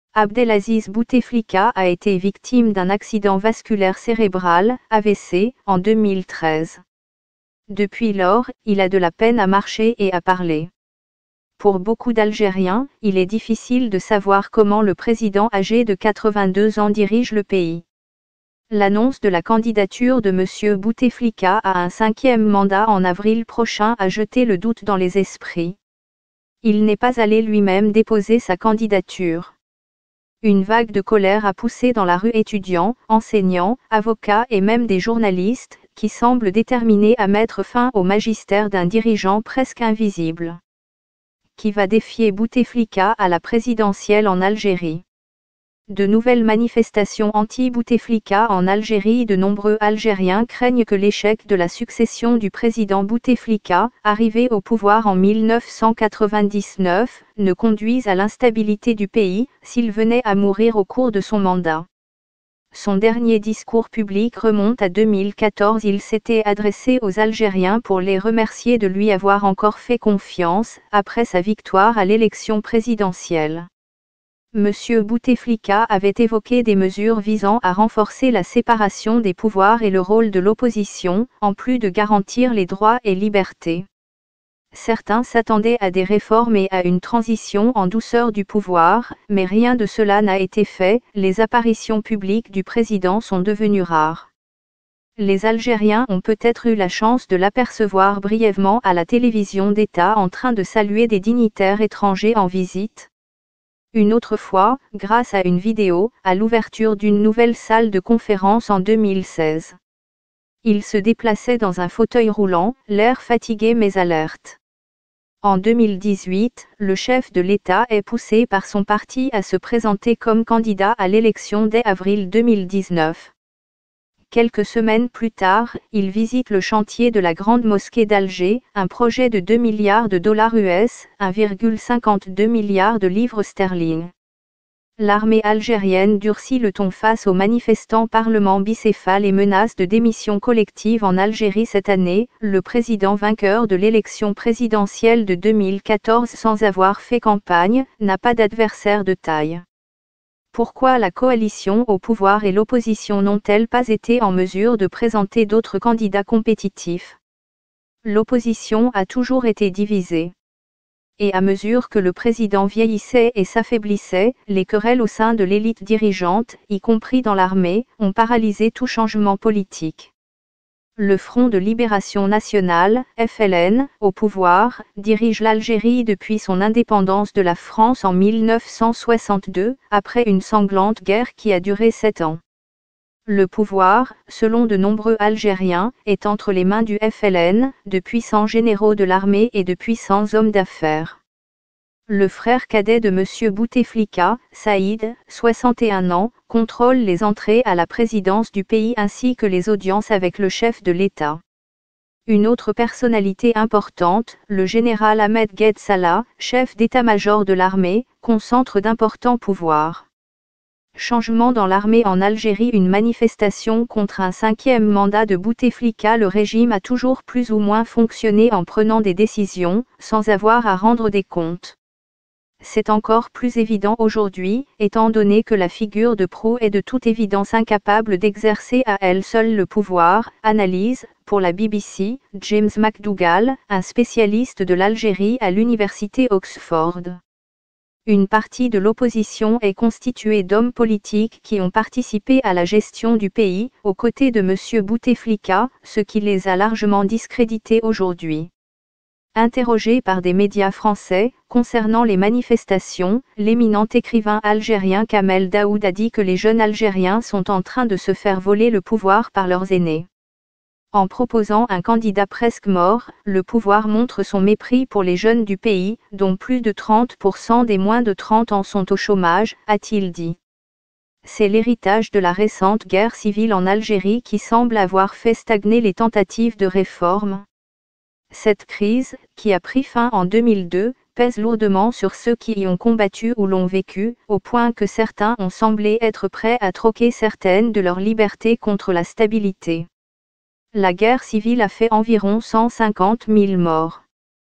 Abdelaziz Bouteflika a été victime d'un accident vasculaire cérébral, AVC, en 2013. Depuis lors, il a de la peine à marcher et à parler. Pour beaucoup d'Algériens, il est difficile de savoir comment le président âgé de 82 ans dirige le pays. L'annonce de la candidature de M. Bouteflika à un 5e mandat en avril prochain a jeté le doute dans les esprits. Il n'est pas allé lui-même déposer sa candidature. Une vague de colère a poussé dans la rue étudiants, enseignants, avocats et même des journalistes, qui semblent déterminés à mettre fin au magistère d'un dirigeant presque invisible. Qui va défier Bouteflika à la présidentielle en Algérie. De nouvelles manifestations anti-Bouteflika en Algérie. De nombreux Algériens craignent que l'échec de la succession du président Bouteflika, arrivé au pouvoir en 1999, ne conduise à l'instabilité du pays, s'il venait à mourir au cours de son mandat. Son dernier discours public remonte à 2014. Il s'était adressé aux Algériens pour les remercier de lui avoir encore fait confiance, après sa victoire à l'élection présidentielle. M. Bouteflika avait évoqué des mesures visant à renforcer la séparation des pouvoirs et le rôle de l'opposition, en plus de garantir les droits et libertés. Certains s'attendaient à des réformes et à une transition en douceur du pouvoir, mais rien de cela n'a été fait. Les apparitions publiques du président sont devenues rares. Les Algériens ont peut-être eu la chance de l'apercevoir brièvement à la télévision d'État en train de saluer des dignitaires étrangers en visite. Une autre fois, grâce à une vidéo, à l'ouverture d'une nouvelle salle de conférence en 2016. Il se déplaçait dans un fauteuil roulant, l'air fatigué mais alerte. En 2018, le chef de l'État est poussé par son parti à se présenter comme candidat à l'élection dès avril 2019. Quelques semaines plus tard, il visite le chantier de la Grande Mosquée d'Alger, un projet de 2 milliards de dollars US, 1,52 milliard de livres sterling. L'armée algérienne durcit le ton face aux manifestants parlement bicéphales et menace de démission collective en Algérie cette année. Le président vainqueur de l'élection présidentielle de 2014 sans avoir fait campagne, n'a pas d'adversaire de taille. Pourquoi la coalition au pouvoir et l'opposition n'ont-elles pas été en mesure de présenter d'autres candidats compétitifs? L'opposition a toujours été divisée. Et à mesure que le président vieillissait et s'affaiblissait, les querelles au sein de l'élite dirigeante, y compris dans l'armée, ont paralysé tout changement politique. Le Front de Libération Nationale, FLN, au pouvoir, dirige l'Algérie depuis son indépendance de la France en 1962, après une sanglante guerre qui a duré 7 ans. Le pouvoir, selon de nombreux Algériens, est entre les mains du FLN, de puissants généraux de l'armée et de puissants hommes d'affaires. Le frère cadet de M. Bouteflika, Saïd, 61 ans, contrôle les entrées à la présidence du pays ainsi que les audiences avec le chef de l'État. Une autre personnalité importante, le général Ahmed Gued Salah, chef d'état-major de l'armée, concentre d'importants pouvoirs. Changement dans l'armée en Algérie. Une manifestation contre un 5e mandat de Bouteflika. Le régime a toujours plus ou moins fonctionné en prenant des décisions, sans avoir à rendre des comptes. C'est encore plus évident aujourd'hui, étant donné que la figure de proue est de toute évidence incapable d'exercer à elle seule le pouvoir. Analyse, pour la BBC, James McDougall, un spécialiste de l'Algérie à l'université Oxford. Une partie de l'opposition est constituée d'hommes politiques qui ont participé à la gestion du pays, aux côtés de M. Bouteflika, ce qui les a largement discrédités aujourd'hui. Interrogé par des médias français, concernant les manifestations, l'éminent écrivain algérien Kamel Daoud a dit que les jeunes Algériens sont en train de se faire voler le pouvoir par leurs aînés. En proposant un candidat presque mort, le pouvoir montre son mépris pour les jeunes du pays, dont plus de 30% des moins de 30 ans sont au chômage, a-t-il dit. C'est l'héritage de la récente guerre civile en Algérie qui semble avoir fait stagner les tentatives de réforme. Cette crise, qui a pris fin en 2002, pèse lourdement sur ceux qui y ont combattu ou l'ont vécu, au point que certains ont semblé être prêts à troquer certaines de leurs libertés contre la stabilité. La guerre civile a fait environ 150 000 morts.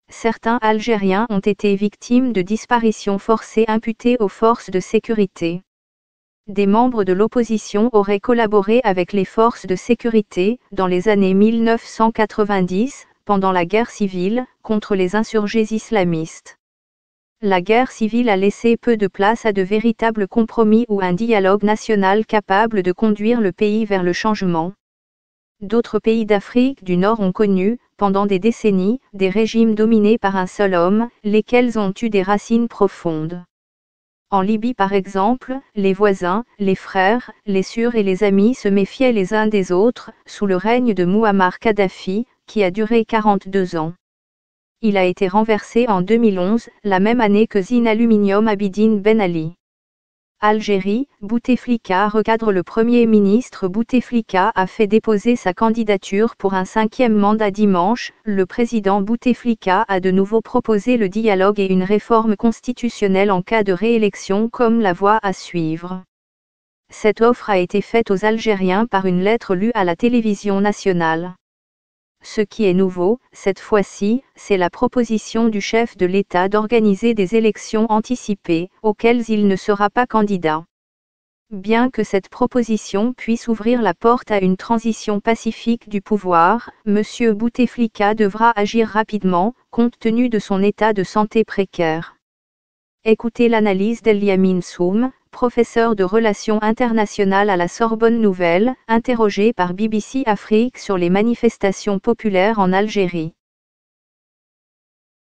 Certains Algériens ont été victimes de disparitions forcées imputées aux forces de sécurité. Des membres de l'opposition auraient collaboré avec les forces de sécurité, dans les années 1990, pendant la guerre civile, contre les insurgés islamistes. La guerre civile a laissé peu de place à de véritables compromis ou un dialogue national capable de conduire le pays vers le changement. D'autres pays d'Afrique du Nord ont connu, pendant des décennies, des régimes dominés par un seul homme, lesquels ont eu des racines profondes. En Libye par exemple, les voisins, les frères, les sœurs et les amis se méfiaient les uns des autres, sous le règne de Mouammar Kadhafi, qui a duré 42 ans. Il a été renversé en 2011, la même année que Zine Aluminium Abidine Ben Ali. Algérie, Bouteflika recadre. Le Premier ministre Bouteflika a fait déposer sa candidature pour un 5e mandat dimanche. Le président Bouteflika a de nouveau proposé le dialogue et une réforme constitutionnelle en cas de réélection comme la voie à suivre. Cette offre a été faite aux Algériens par une lettre lue à la télévision nationale. Ce qui est nouveau, cette fois-ci, c'est la proposition du chef de l'État d'organiser des élections anticipées, auxquelles il ne sera pas candidat. Bien que cette proposition puisse ouvrir la porte à une transition pacifique du pouvoir, M. Bouteflika devra agir rapidement, compte tenu de son état de santé précaire. Écoutez l'analyse d'Eliamine Soum, professeur de relations internationales à la Sorbonne Nouvelle, interrogé par BBC Afrique sur les manifestations populaires en Algérie.